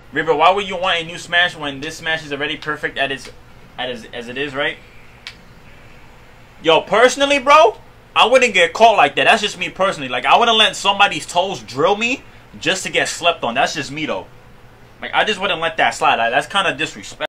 River, why would you want a new Smash when this Smash is already perfect as it is, right? Yo, personally, bro, I wouldn't get caught like that. That's just me personally. Like, I wouldn't let somebody's toes drill me just to get slept on. That's just me, though. Like, I just wouldn't let that slide. Like, that's kind of disrespectful.